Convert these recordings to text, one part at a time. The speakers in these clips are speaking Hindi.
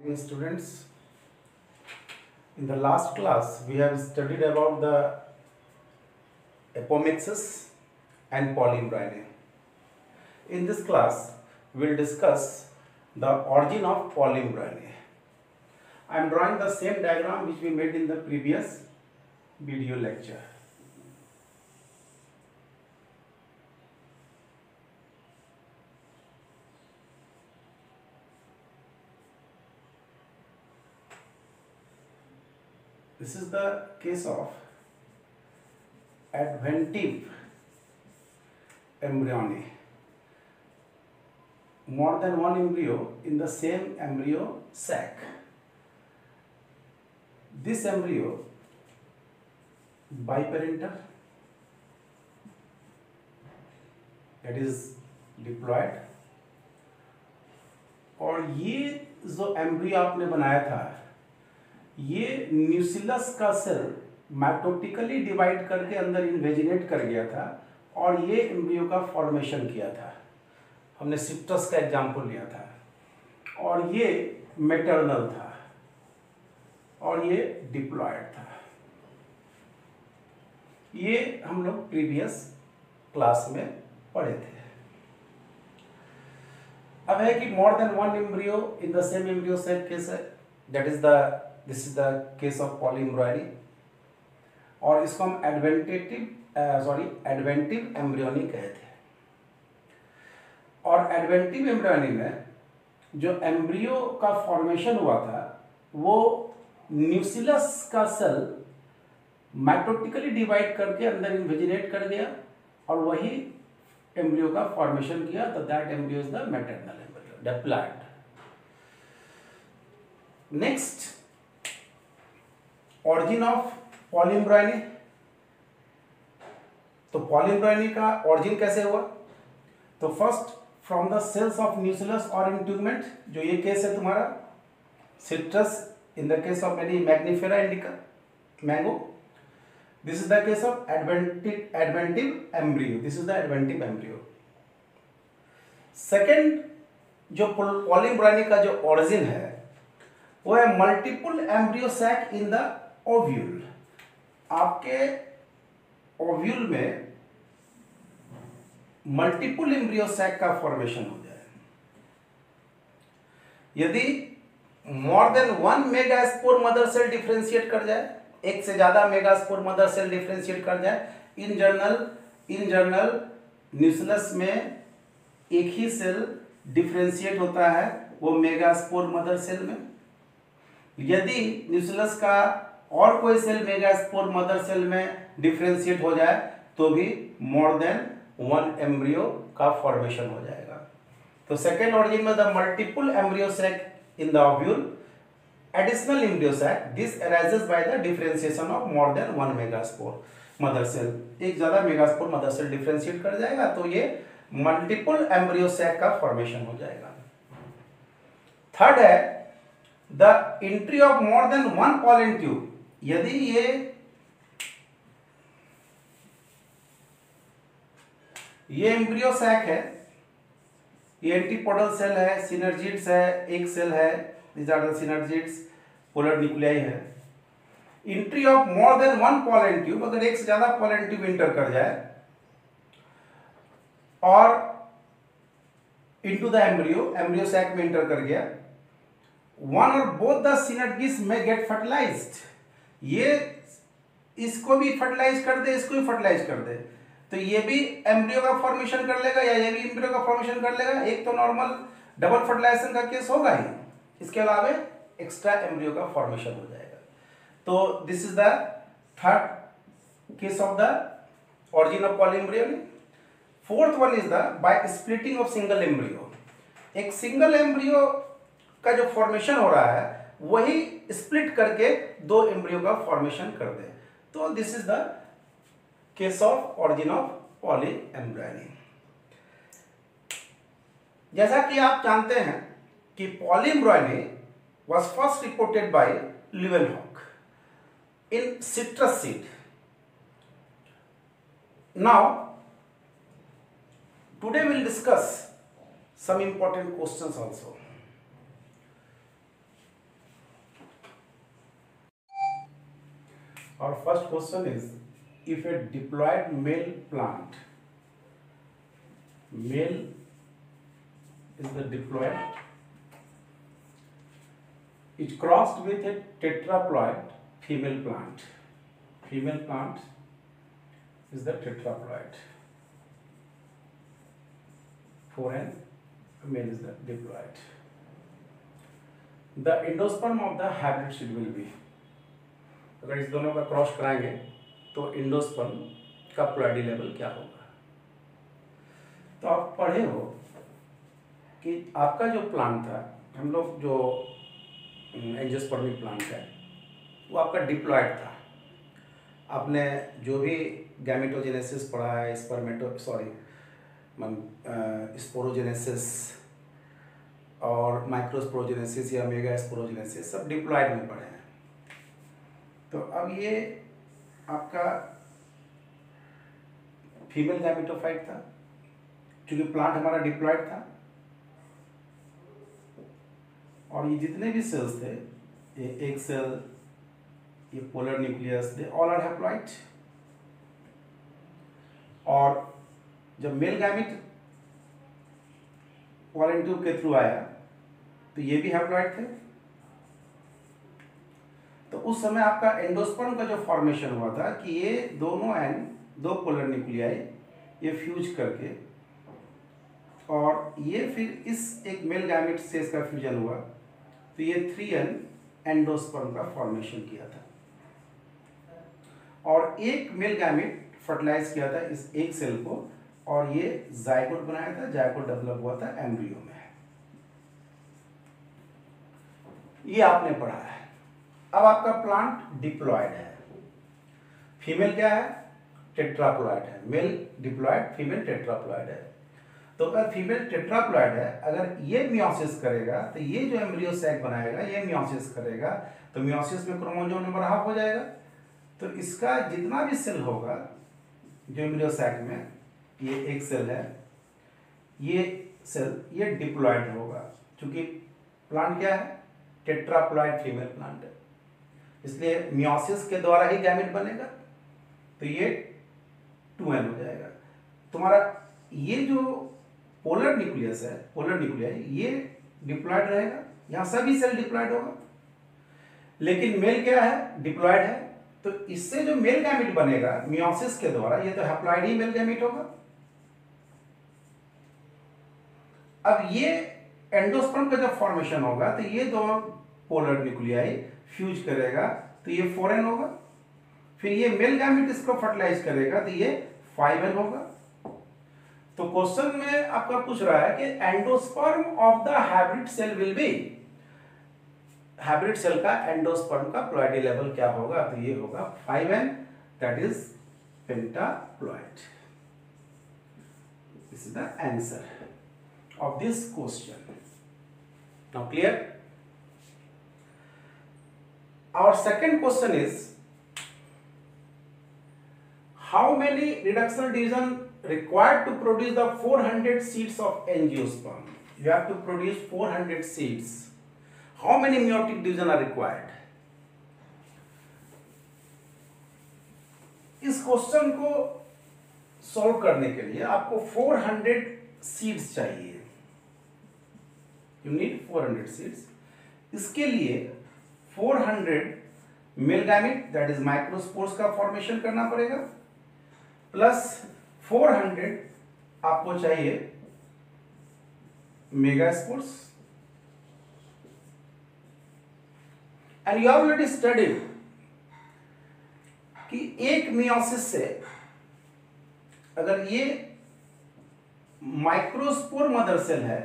Students, in the last class we have studied about the apomixis and polyembryony. In this class we will discuss the origin of polyembryony. I am drawing the same diagram which we made in the previous video lecture. This is the case of adventive embryony. More than one embryo in the same embryo sac. This embryo biparental, that is diploid, और ये जो एम्ब्रियो आपने बनाया था ये न्यूसिलस का सेल माइटोटिकली डिवाइड करके अंदर इन्वेजिनेट कर गया था और ये एम्ब्रियो का फॉर्मेशन किया था. हमने सिट्रस का एग्जाम्पल लिया था और ये मैटरनल था और ये डिप्लॉयड था. ये हम लोग प्रीवियस क्लास में पढ़े थे. अब है कि more than one embryo in the same embryo set case है, that is this is the case of polyembryony और इसको हम एडवेंटिव एम्ब्रियोनी कहते हैं. और एडवेंटिव एम्ब्रियोनी में जो एम्ब्रियो का फॉर्मेशन हुआ था वो न्यूसिलस का सेल माइटोटिकली डिवाइड करके अंदर इन्वेजिनेट कर गया और वही एम्ब्रियो का फॉर्मेशन किया. तो that embryo is the maternal embryo, diploid. Next, origin of polyembryony. तो पॉलीएम्ब्रॉयनी का ऑरिजिन कैसे हुआ? तो first from the cells of nucellus और इंट्यूगमेंट, जो ये केस है तुम्हारा citrus in the case of Mangifera indica mango. This is the case of adventive embryo. This is the adventive embryo. Second, जो पॉलीएम्ब्रॉयनी का जो ऑरिजिन है वो है multiple embryo sac in the ovule. आपके ओव्यूल में मल्टीपल एम्ब्रियो सैक का फॉर्मेशन हो जाए. यदि more than one megaspore mother cell differentiate कर जाए, एक से ज्यादा मेगास्पोर मदर सेल डिफरेंशिएट कर जाए, इन जनरल न्यूसिलस में एक ही सेल डिफरेंशिएट होता है, वो मेगास्पोर मदर सेल में. यदि न्यूसिलस का और कोई सेल मेगास्पोर मदर सेल में डिफरेंशिएट हो जाए तो भी मोर देन वन एम्ब्रियो का फॉर्मेशन हो जाएगा. तो सेकेंड ऑरिजिन में the multiple embryo sac in the ovule, additional embryo sac, this arises by the differentiation of more than one megaspore mother cell. एक ज्यादा मेगास्पोर मदर सेल डिफरेंशिएट कर जाएगा तो ये मल्टीपल एम्ब्रियो सैक का फॉर्मेशन हो जाएगा. थर्ड है the entry of more than one pollen tube. यदि ये एम्ब्रियो सैक है, ये एंटीपोडल सेल है, सिनर्जिड्स है, एक सेल है, these are the synergids, polar nuclei है. Entry of more than one pollen tube, अगर एक से ज्यादा पॉलन ट्यूब इंटर कर जाए और इनटू द एम्ब्रियो सैक में इंटर कर गया, वन और बोथ द सिनर्जिड्स में गेट फर्टिलाइज्ड. ये इसको भी फर्टिलाइज कर दे, इसको भी फर्टिलाइज कर दे तो ये भी एम्ब्रियो का फॉर्मेशन कर लेगा या ये भी एम्ब्रियो का फॉर्मेशन कर लेगा. एक तो नॉर्मल डबल फर्टिलाइजेशन का केस होगा ही, इसके अलावा एक्स्ट्रा एम्ब्रियो का फॉर्मेशन हो जाएगा. तो this is the third case of the origin of polyembryony. Fourth one is the by splitting of single embryo. एक सिंगल एम्ब्रियो का जो फॉर्मेशन हो रहा है वही स्प्लिट करके दो एम्ब्रियो का फॉर्मेशन कर दे. तो this is the case of origin of polyembryony. जैसा कि आप जानते हैं कि polyembryony was first reported by Leeuwenhoek in citrus seed. Now today we will discuss some important questions also. Our first question is, if a diploid male plant, male is the diploid, it crossed with a tetraploid female plant. Female plant is the tetraploid. 4n, male is the diploid. The endosperm of the hybrid seed will be, अगर इस दोनों का क्रॉस कराएंगे तो एंडोस्पर्म का प्लॉइडी लेवल क्या होगा। तो आप पढ़े हो कि आपका जो प्लांट था, हम लोग जो एंजियोस्पर्मिक प्लांट है वो आपका डिप्लॉइड था। आपने जो भी गैमेटोजेनेसिस पढ़ा है, स्पोरोजेनेसिस और माइक्रोस्पोरोजेनेसिस या मेगास्पोरोजेनेसिस सब डिप्लॉइड में पढ़े हैं। तो अब ये आपका फीमेल गैमेटोफाइट था, क्योंकि प्लांट हमारा डिप्लॉइड था, और ये जितने भी सेल्स थे, ये एक सेल, ये polar nucleus, they all are haploid. और जब मेल गैमेट पॉलन ट्यूब के थ्रू आया तो ये भी हैप्लॉइड थे। तो उस समय आपका एंडोस्पर्म का जो फॉर्मेशन हुआ था कि ये दोनों दो पोलर न्यूक्लियाई ये फ्यूज करके, और ये फिर इस एक मेल गैमेट से इसका फ्यूजन हुआ तो ये 3n एंडोस्पर्म का फॉर्मेशन किया था। और एक मेल गैमेट फर्टिलाइज किया था इस एक सेल को, और ये जायगोट बनाया था, जायगोट डेवलप हुआ था एम्ब्रियो में। ये आपने पढ़ा है। अब आपका प्लांट डिप्लॉइड है, फीमेल क्या है, टेट्राप्लॉइड है, मेल डिप्लॉइड, फीमेल टेट्राप्लॉइड है। तो अगर फीमेल टेट्राप्लॉइड है, अगर ये मियोसिस करेगा तो ये जो एम्ब्रियो सैक बनाएगा ये मियोसिस करेगा, तो मियोसिस में क्रोमोसोम नंबर हाफ हो जाएगा। तो इसका जितना भी सेल होगा जो एम्ब्रियो सैक में, ये एक सेल है, ये सेल ये डिप्लॉइड होगा, क्योंकि प्लांट क्या है, टेट्राप्लॉइड फीमेल प्लांट है, इसलिए मियोसिस के द्वारा ही गैमेट बनेगा। तो ये 2n हो जाएगा। तुम्हारा ये जो पोलर न्यूक्लियस है, पोलर न्यूक्लियाई, ये डिप्लॉइड रहेगा, यहाँ सभी सेल डिप्लॉइड होगा। लेकिन मेल क्या है, डिप्लॉइड है, तो इससे जो मेल गैमेट बनेगा मियोसिस के द्वारा, ये तो हैप्लॉइड ही मेल गैमेट होगा। अब ये एंडोस्पर्म का जब फॉर्मेशन होगा तो ये दो पोलर न्यूक्लियाई फ्यूज करेगा तो ये 4n होगा। फिर ये मेल गैमेट इसको फर्टिलाइज करेगा तो ये 5n होगा। तो क्वेश्चन में आपका पूछ रहा है कि endosperm of the hybrid cell will be, hybrid cell का एंडोस्पर्म का प्लॉइडी लेवल क्या होगा, तो ये होगा 5n, that is pentaploid. This is the answer of this question. Now clear? Our second question is, how many reductional division required to produce the 400 seeds of angiosperm? You have to produce 400 seeds. How many meiotic division are required? इस क्वेश्चन को सॉल्व करने के लिए आपको 400 सीड्स चाहिए। You need 400 seeds. इसके लिए 400 male gamete, that is microspores का फॉर्मेशन करना पड़ेगा, प्लस 400 आपको चाहिए megaspores. And you already studied कि एक मियोसिस से अगर ये माइक्रोस्पोर मदर सेल है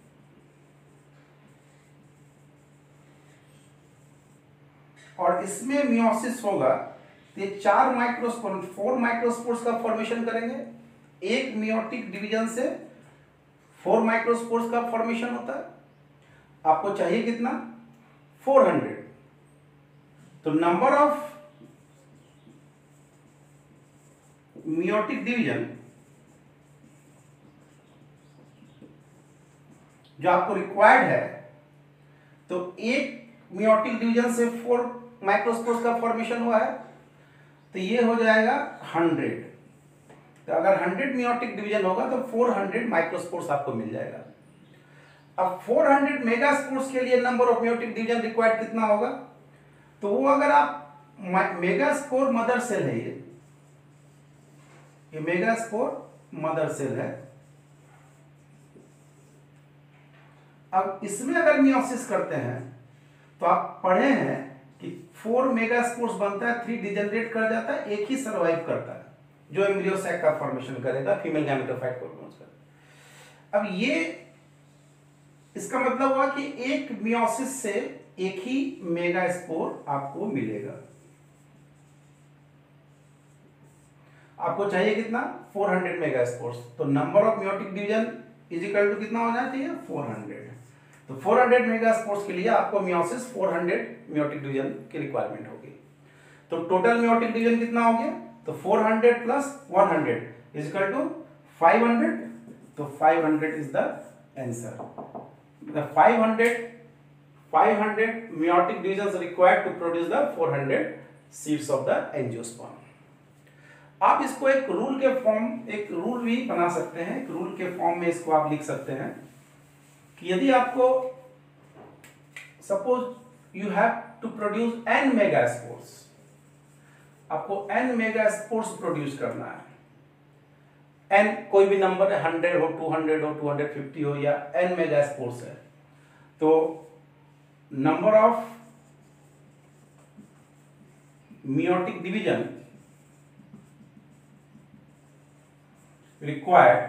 और इसमें मियोसिस होगा तो ये 4 माइक्रोस्पोर्स का फॉर्मेशन करेंगे। एक मियोटिक डिवीजन से 4 माइक्रोस्पोर्स का फॉर्मेशन होता है। आपको चाहिए कितना, 400। तो नंबर ऑफ मियोटिक डिवीजन जो आपको रिक्वायर्ड है, तो एक मियोटिक डिवीजन से 4 माइक्रोस्पोर्स का फॉर्मेशन हुआ है, तो ये हो जाएगा 100। तो अगर 100 मियोटिक डिवीजन होगा तो 400 माइक्रोस्पोर्स आपको मिल जाएगा। अब 400 मेगास्पोर्स के लिए number of meiotic division required कितना होगा? तो वो अगर आप मेगास्पोर मदर सेल है, ये मेगास्पोर मदर सेल है। अब इसमें अगर मियोसिस करते हैं तो आप पढ़े हैं कि 4 मेगास्पोर्स बनता है, 3 डिजेनरेट कर जाता है, एक ही सर्वाइव करता है जो एम्ब्रियो सैक का फॉर्मेशन करेगा, फीमेल गैमेटोफाइट को पहुंच कर। अब ये इसका मतलब हुआ कि एक मियोसिस से एक ही मेगास्पोर आपको मिलेगा। आपको चाहिए कितना? 400 मेगास्पोर्स। तो number of meiotic division is equal to कितना होना चाहिए? 400। तो 400 मेगास्पोर्स के लिए आपको मियोसिस 400 मियोटिक डिवीजन की रिक्वायरमेंट होगी। तो टोटल मियोटिक डिवीजन कितना हो गया? तो 400 प्लस 100 इज इक्वल टू 500। तो 500 is the answer. The 500 meiotic divisions required to produce the 400 seeds of the angiosperm। आप इसको एक रूल के फॉर्म, एक रूल भी बना सकते हैं, एक रूल के फॉर्म में इसको आप लिख सकते हैं कि यदि आपको suppose you have to produce n megaspores, आपको n मेगास्पोर्स प्रोड्यूस करना है। n कोई भी नंबर है, 100 हो, 200 हो, 250 हो, या n मेगास्पोर्स है, तो number of meiotic division required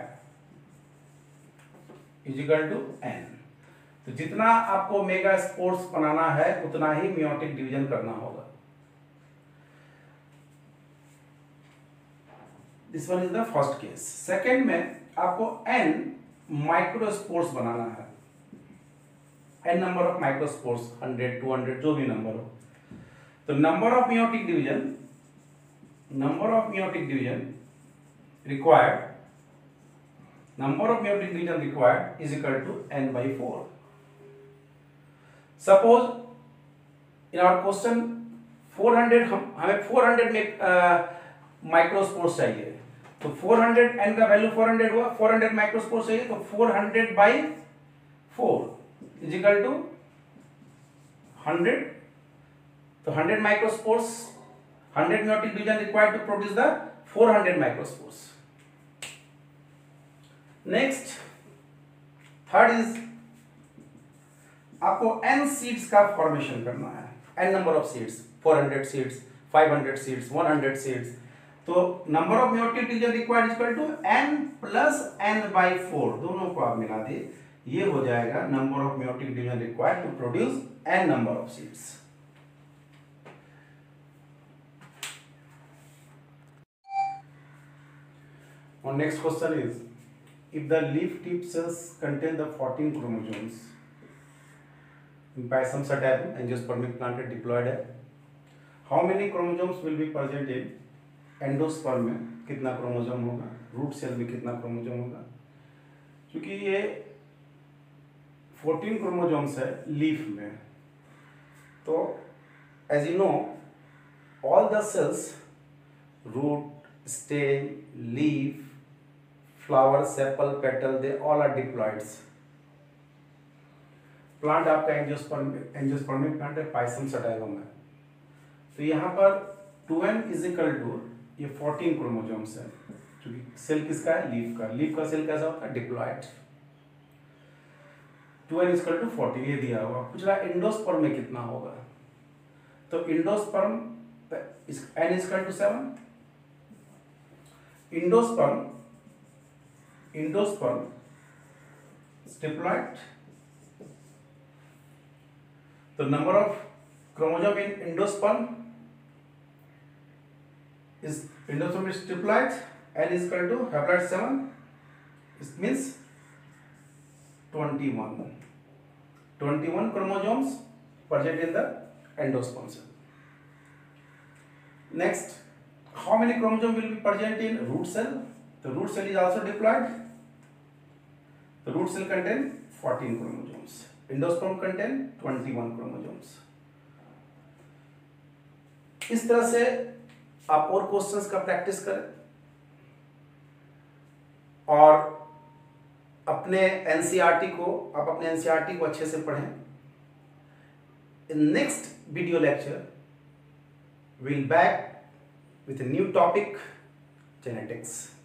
is equal to n। तो जितना आपको मेगास्पोर्स बनाना है उतना ही मियोटिक डिवीजन करना होगा। This one is the first case. Second में आपको n माइक्रोस्पोर्स बनाना है, n नंबर ऑफ माइक्रोस्पोर्स, 100, 200 जो भी नंबर हो। तो number of meiotic division required is equal to n/4। Suppose in our question 400, हमें 400 में माइक्रोस्पोर्स चाहिए, तो 400 n का वैल्यू 400 हुआ, 400 माइक्रोस्पोर्स चाहिए, तो 400/4 इज इक्वल टू 100। तो 100 microspores, 100 meiotic division required to produce the 400 microspores. Next, third is आपको n सीड्स का फॉर्मेशन करना है, n number of seeds, 400 seeds, 500 seeds, 100 seeds. तो number of meiotic division required equal to n plus n/4, दोनों को आप मिला दिए, ये हो जाएगा number of meiotic division required to produce n number of seeds. और next question is, if the leaf tip cells contain the 14 chromosomes in Pisum sativum angiospermic plant diploid है, how many chromosomes will be present in endosperm में? कितना क्रोमोसोम होगा? रूट सेल में कितना क्रोमोसोम होगा? क्योंकि ये 14 क्रोमोसोम्स है लीफ में, तो as you know all the cells, root, stem, leaf, flower, sepal, petal, they all are diploids. Plant आपका एंजियोस्पर्मिक प्लांट है, पाइसम सटाइवम है। तो यहाँ पर 2n इज इक्वल टू ये 14 क्रोमोसोम्स है, क्योंकि सेल किसका है? लीफ का। लीफ का सेल कैसा होता है? Diploid. 2n is equal to 14 ये दिया हुआ। पूछ रहा है एंडोस्पर्म में कितना होगा, तो endosperm n is equal to 7। Endosperm diploid. तो number of chromosome in endosperm is diploid, n is equal to haploid 7, it means 21 chromosomes present in the endosperm cell. Next, how many chromosomes will be present in root cell? The root cell is also diploid. The root cell contain 14 chromosomes. Endosperm contain 21 chromosomes. इस तरह से आप और क्वेश्चंस का प्रैक्टिस करें और अपने एनसीईआरटी को अच्छे से पढ़ें। In next video lecture we'll back with a new topic, genetics.